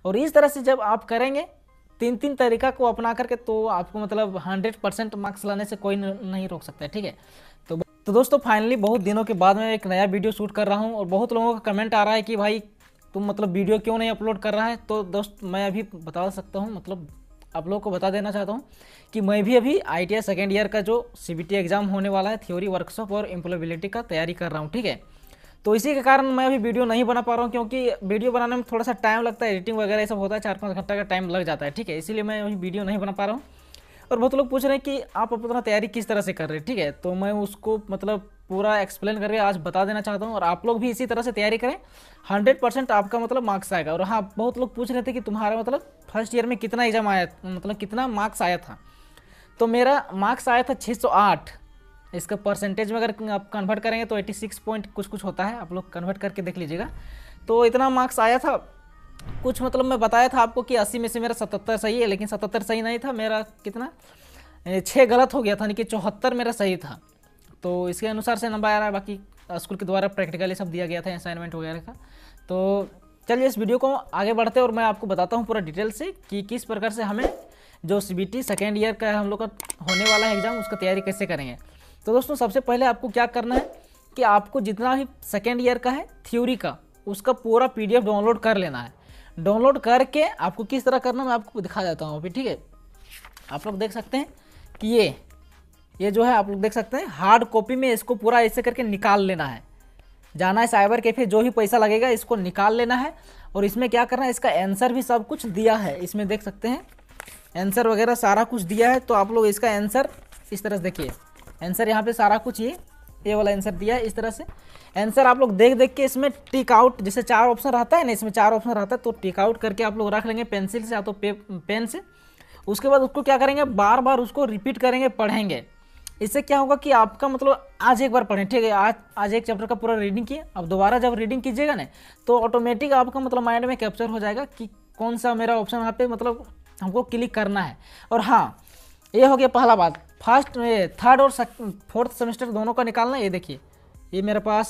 और इस तरह से जब आप करेंगे 3 तरीका को अपना करके, तो आपको मतलब 100% मार्क्स लाने से कोई नहीं रोक सकता है। ठीक है, तो दोस्तों फाइनली बहुत दिनों के बाद मैं एक नया वीडियो शूट कर रहा हूँ और बहुत लोगों का कमेंट आ रहा है कि भाई तुम मतलब वीडियो क्यों नहीं अपलोड कर रहा है। तो दोस्त मैं अभी बता सकता हूँ, मतलब आप लोगों को बता देना चाहता हूँ कि मैं भी अभी ITI सेकेंड ईयर का जो CBT एग्ज़ाम होने वाला है, थ्योरी वर्कशॉप और एम्प्लॉयबिलिटी का तैयारी कर रहा हूँ। ठीक है, तो इसी के कारण मैं अभी वीडियो नहीं बना पा रहा हूँ, क्योंकि वीडियो बनाने में थोड़ा सा टाइम लगता है, एडिटिंग वगैरह ये सब होता है, 4-5 घंटा का टाइम लग जाता है। ठीक है, इसीलिए मैं अभी वीडियो नहीं बना पा रहा हूँ। और बहुत लोग पूछ रहे हैं कि आप अपना तैयारी किस तरह से कर रहे हैं। ठीक है, तो मैं उसको मतलब पूरा एक्सप्लेन करके आज बता देना चाहता हूँ, और आप लोग भी इसी तरह से तैयारी करें, 100% आपका मतलब मार्क्स आएगा। और हाँ, बहुत लोग पूछ रहे थे कि तुम्हारा मतलब फर्स्ट ईयर में कितना एग्जाम आया, मतलब कितना मार्क्स आया था। तो मेरा मार्क्स आया था 608। इसका परसेंटेज में अगर आप कन्वर्ट करेंगे तो 86 पॉइंट कुछ होता है, आप लोग कन्वर्ट करके देख लीजिएगा। तो इतना मार्क्स आया था। कुछ मतलब मैं बताया था आपको कि 80 में से मेरा 77 सही है, लेकिन 77 सही नहीं था, मेरा कितना 6 गलत हो गया था, यानी कि 74 मेरा सही था। तो इसके अनुसार से नंबर आ रहा है। बाकी स्कूल के द्वारा प्रैक्टिकली सब दिया गया था, असाइनमेंट वगैरह का। तो चलिए इस वीडियो को आगे बढ़ते हैं और मैं आपको बताता हूँ पूरा डिटेल से कि किस प्रकार से हमें जो CBT सेकेंड ईयर का हम लोग का होने वाला है एग्ज़ाम, उसका तैयारी कैसे करेंगे। तो दोस्तों सबसे पहले आपको क्या करना है कि आपको जितना भी सेकेंड ईयर का है थ्योरी का, उसका पूरा PDF डाउनलोड कर लेना है। डाउनलोड करके आपको किस तरह करना मैं आपको दिखा देता हूँ अभी। ठीक है, आप लोग देख सकते हैं कि ये जो है आप लोग देख सकते हैं, हार्ड कॉपी में इसको पूरा ऐसे करके निकाल लेना है। जाना है साइबर कैफे, जो भी पैसा लगेगा इसको निकाल लेना है। और इसमें क्या करना है, इसका आंसर भी सब कुछ दिया है, इसमें देख सकते हैं आंसर वगैरह सारा कुछ दिया है। तो आप लोग इसका आंसर इस तरह से देखिए, आंसर यहाँ पे सारा कुछ ये वाला आंसर दिया है। इस तरह से आंसर आप लोग देख के इसमें टिक आउट, जैसे 4 ऑप्शन रहता है ना, इसमें 4 ऑप्शन रहता है, तो टिक आउट करके आप लोग रख लेंगे पेंसिल से या तो पेन से। उसके बाद उसको क्या करेंगे, बार बार उसको रिपीट करेंगे, पढ़ेंगे। इससे क्या होगा कि आपका मतलब आज एक बार पढ़ें, ठीक है, आज एक चैप्टर का पूरा रीडिंग किए, अब दोबारा जब रीडिंग कीजिएगा ना तो ऑटोमेटिक आपका मतलब माइंड में कैप्चर हो जाएगा कि कौन सा मेरा ऑप्शन यहाँ पे मतलब हमको क्लिक करना है। और हाँ, ये हो गया पहला बात। फर्स्ट थर्ड और फोर्थ सेमेस्टर दोनों का निकालना। ये देखिए, ये मेरे पास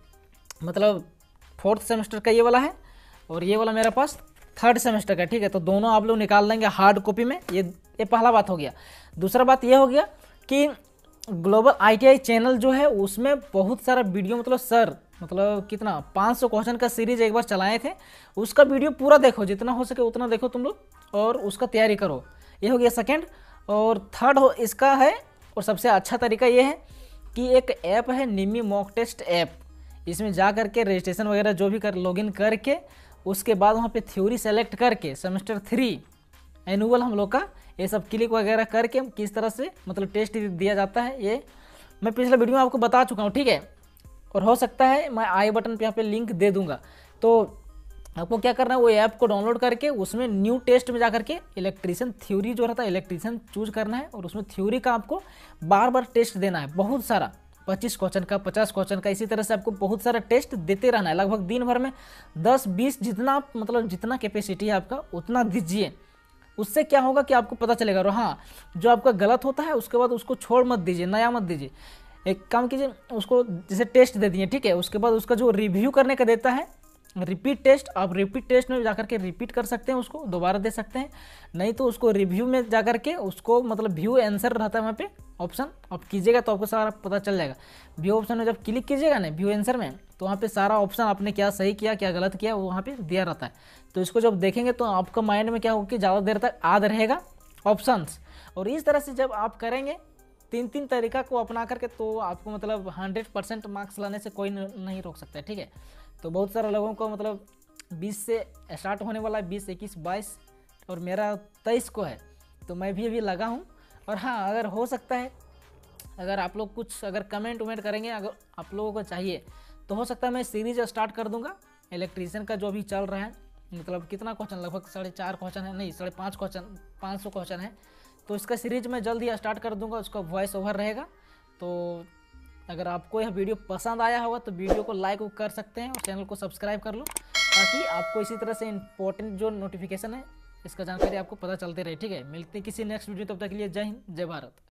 मतलब फोर्थ सेमेस्टर का ये वाला है और ये वाला मेरे पास थर्ड सेमेस्टर का। ठीक है, तो दोनों आप लोग निकाल लेंगे हार्ड कॉपी में। ये पहला बात हो गया। दूसरा बात ये हो गया कि ग्लोबल ITI चैनल जो है उसमें बहुत सारा वीडियो मतलब सर मतलब कितना 500 क्वेश्चन का सीरीज एक बार चलाए थे, उसका वीडियो पूरा देखो, जितना हो सके उतना देखो तुम लोग और उसका तैयारी करो। ये हो गया सेकेंड। और थर्ड हो इसका है, और सबसे अच्छा तरीका ये है कि एक ऐप है निमी मॉक टेस्ट ऐप। इसमें जा करके रजिस्ट्रेशन वगैरह जो भी कर लॉगिन करके उसके बाद वहाँ पे थ्योरी सेलेक्ट करके सेमेस्टर 3 एनुअल हम लोग का ये सब क्लिक वगैरह करके किस तरह से मतलब टेस्ट दिया जाता है, ये मैं पिछले वीडियो में आपको बता चुका हूँ। ठीक है, और हो सकता है मैं आई बटन पे यहाँ पे लिंक दे दूंगा। तो आपको क्या करना है, वो ऐप को डाउनलोड करके उसमें न्यू टेस्ट में जाकर के इलेक्ट्रीशियन थ्योरी जो रहता है इलेक्ट्रीशियन चूज करना है, और उसमें थ्योरी का आपको बार बार टेस्ट देना है, बहुत सारा 25 क्वेश्चन का, 50 क्वेश्चन का, इसी तरह से आपको बहुत सारा टेस्ट देते रहना है। लगभग दिन भर में 10-20 जितना मतलब जितना कैपेसिटी है आपका उतना दीजिए। उससे क्या होगा कि आपको पता चलेगा। और हाँ, जो आपका गलत होता है उसके बाद उसको छोड़ मत दीजिए, नया मत दीजिए। एक काम कीजिए, उसको जैसे टेस्ट दे दिए, ठीक है, उसके बाद उसका जो रिव्यू करने का देता है रिपीट टेस्ट, आप रिपीट टेस्ट में जाकर के रिपीट कर सकते हैं, उसको दोबारा दे सकते हैं। नहीं तो उसको रिव्यू में जाकर के उसको मतलब व्यू आंसर रहता है वहाँ पे ऑप्शन, आप कीजिएगा तो आपको सारा पता चल जाएगा। व्यू ऑप्शन में जब क्लिक कीजिएगा ना व्यू आंसर में, तो वहाँ पे सारा ऑप्शन आपने क्या सही किया क्या गलत किया वो वहाँ पे दिया रहता है। तो इसको जब देखेंगे तो आपका माइंड में क्या होगा कि ज़्यादा देर तक याद रहेगा ऑप्शंस। और इस तरह से जब आप करेंगे 3 तरीका को अपना करके, तो आपको मतलब 100% मार्क्स लाने से कोई नहीं रोक सकता है। ठीक है, तो बहुत सारे लोगों को मतलब 20 से स्टार्ट होने वाला है, 20, 21, 22 और मेरा 23 को है, तो मैं भी अभी लगा हूँ। और हाँ, अगर हो सकता है, अगर आप लोग कुछ अगर कमेंट वमेंट करेंगे, अगर आप लोगों को चाहिए तो हो सकता है मैं सीरीज स्टार्ट कर दूंगा इलेक्ट्रीशियन का जो भी चल रहा है। मतलब कितना क्वेश्चन, लगभग 4.5 क्वेश्चन है, नहीं 5.5 क्वेश्चन, 500 क्वेश्चन है। तो इसका सीरीज मैं जल्द ही स्टार्ट कर दूंगा, उसका वॉइस ओवर रहेगा। तो अगर आपको यह वीडियो पसंद आया होगा तो वीडियो को लाइक कर सकते हैं और चैनल को सब्सक्राइब कर लो, ताकि आपको इसी तरह से इंपॉर्टेंट जो नोटिफिकेशन है इसका जानकारी आपको पता चलते रहे। ठीक है, मिलते हैं किसी नेक्स्ट वीडियो, तब तक के लिए जय हिंद, जय भारत।